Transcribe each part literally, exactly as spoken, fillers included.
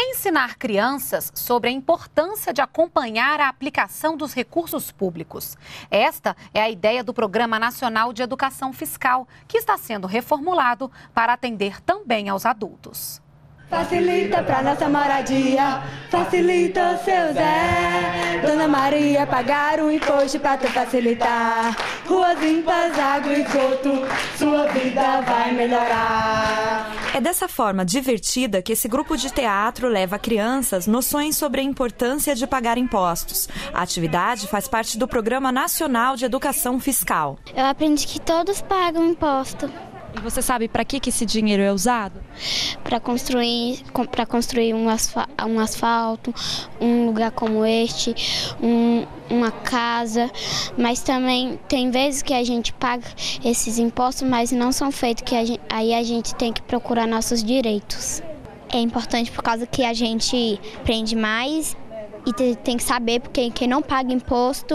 Ensinar crianças sobre a importância de acompanhar a aplicação dos recursos públicos. Esta é a ideia do Programa Nacional de Educação Fiscal, que está sendo reformulado para atender também aos adultos. Facilita pra nossa moradia, facilita o seu Zé. Dona Maria, pagar um imposto pra te facilitar. Ruas limpas, água e esgoto, sua vida vai melhorar. É dessa forma divertida que esse grupo de teatro leva a crianças noções sobre a importância de pagar impostos. A atividade faz parte do Programa Nacional de Educação Fiscal. Eu aprendi que todos pagam imposto. E você sabe para que, que esse dinheiro é usado? Para construir, para construir um, asfal, um asfalto, um lugar como este, um, uma casa. Mas também tem vezes que a gente paga esses impostos, mas não são feitos, que a gente, aí a gente tem que procurar nossos direitos. É importante por causa que a gente aprende mais. E tem que saber, porque quem não paga imposto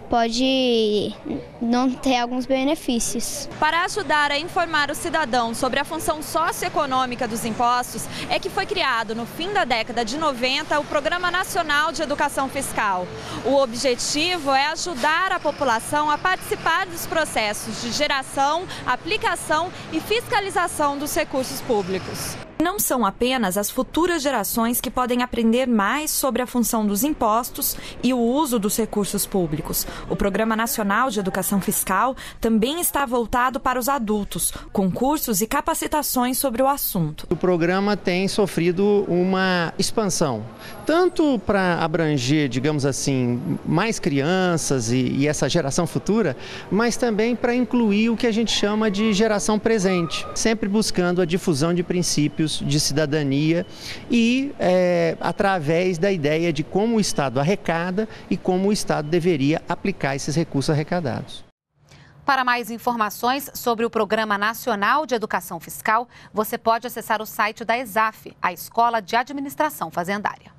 pode não ter alguns benefícios. Para ajudar a informar o cidadão sobre a função socioeconômica dos impostos, é que foi criado, no fim da década de noventa, o Programa Nacional de Educação Fiscal. O objetivo é ajudar a população a participar dos processos de geração, aplicação e fiscalização dos recursos públicos. Não são apenas as futuras gerações que podem aprender mais sobre a função dos impostos e o uso dos recursos públicos. O Programa Nacional de Educação Fiscal também está voltado para os adultos, com cursos e capacitações sobre o assunto. O programa tem sofrido uma expansão, tanto para abranger, digamos assim, mais crianças e, e essa geração futura, mas também para incluir o que a gente chama de geração presente, sempre buscando a difusão de princípios de cidadania e é, através da ideia de como o Estado arrecada e como o Estado deveria aplicar esses recursos arrecadados. Para mais informações sobre o Programa Nacional de Educação Fiscal, você pode acessar o site da ESAF, a Escola de Administração Fazendária.